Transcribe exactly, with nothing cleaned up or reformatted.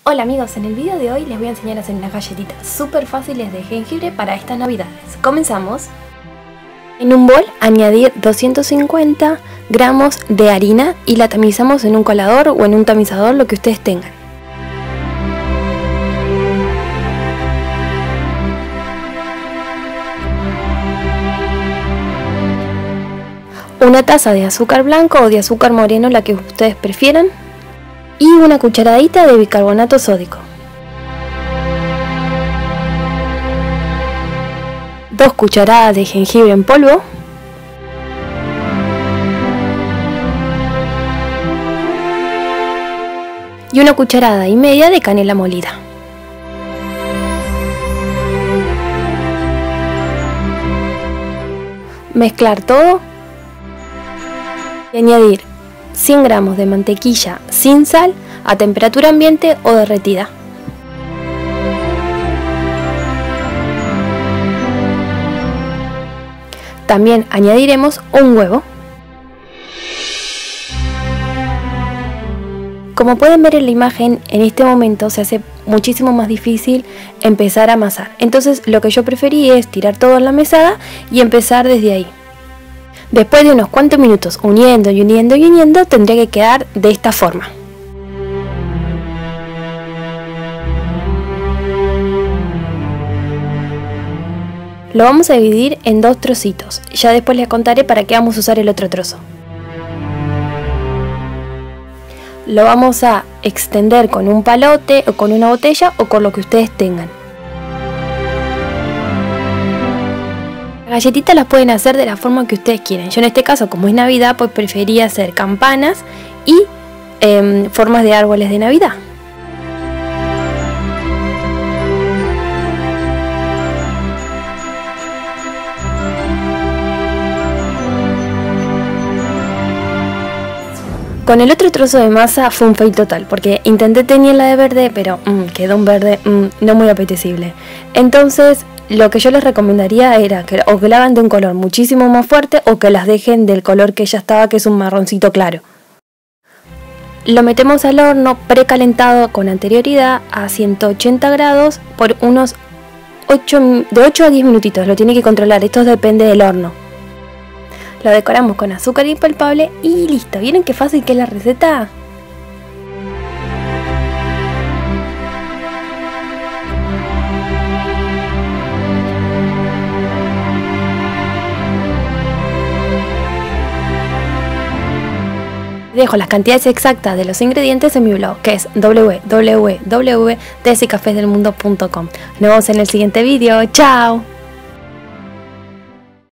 Hola amigos, en el video de hoy les voy a enseñar a hacer unas galletitas súper fáciles de jengibre para estas navidades. Comenzamos. En un bol añadir doscientos cincuenta gramos de harina y la tamizamos en un colador o en un tamizador, lo que ustedes tengan. Una taza de azúcar blanco o de azúcar moreno, la que ustedes prefieran. Y una cucharadita de bicarbonato sódico. Dos cucharadas de jengibre en polvo. Y una cucharada y media de canela molida. Mezclar todo y añadir cien gramos de mantequilla sin sal a temperatura ambiente o derretida. También añadiremos un huevo. Como pueden ver en la imagen, en este momento se hace muchísimo más difícil empezar a amasar. Entonces lo que yo preferí es tirar todo en la mesada y empezar desde ahí. Después de unos cuantos minutos uniendo y uniendo y uniendo, tendría que quedar de esta forma. Lo vamos a dividir en dos trocitos. Ya después les contaré para qué vamos a usar el otro trozo. Lo vamos a extender con un palote o con una botella o con lo que ustedes tengan. Las galletitas las pueden hacer de la forma que ustedes quieren. Yo en este caso, como es Navidad, pues prefería hacer campanas y eh, formas de árboles de Navidad. Con el otro trozo de masa fue un fail total, porque intenté teñirla de verde, pero mmm, quedó un verde mmm, no muy apetecible. Entonces, lo que yo les recomendaría era que o que la hagan de un color muchísimo más fuerte o que las dejen del color que ya estaba, que es un marroncito claro. Lo metemos al horno precalentado con anterioridad a ciento ochenta grados por unos ocho, de ocho a diez minutitos. Lo tiene que controlar, esto depende del horno. Lo decoramos con azúcar impalpable y listo. ¿Vieron qué fácil que es la receta? Dejo las cantidades exactas de los ingredientes en mi blog, que es w w w punto tessy cafés del mundo punto com. Nos vemos en el siguiente vídeo. ¡Chao!